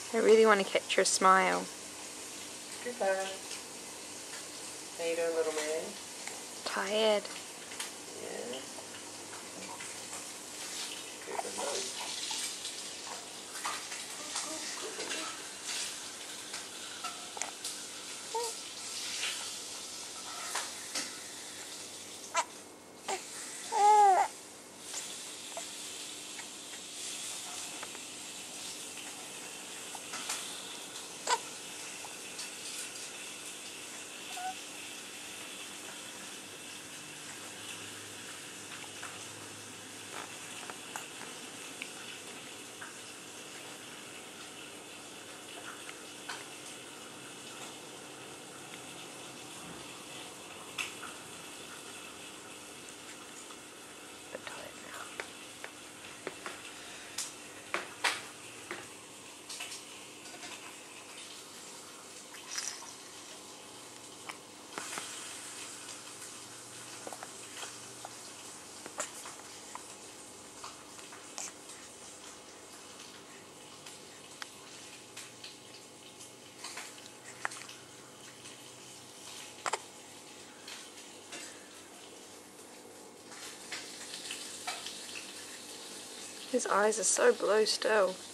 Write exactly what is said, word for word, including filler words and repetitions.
I really want to capture a smile. Goodbye. How you doing, little man? Tired. Yeah. Good night. But tired now. His eyes are so blue still.